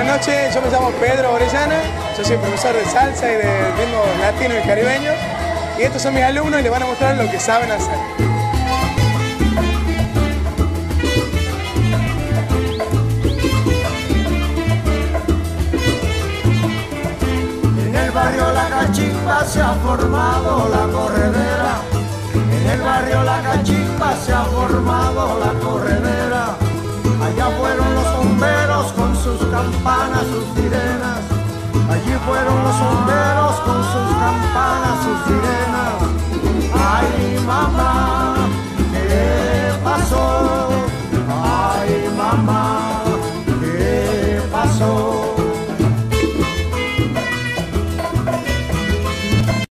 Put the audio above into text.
noches, yo me llamo Pedro Orellana, yo soy profesor de salsa y de ritmos latinos y caribeños, y estos son mis alumnos y les van a mostrar lo que saben hacer. En el barrio La Cachimba se ha formado la corredera. En el barrio La Cachimba se ha formado la corredera. Allá fueron los bomberos con sus campanas, sus sirenas. Allí fueron los bomberos con sus campanas, sus sirenas.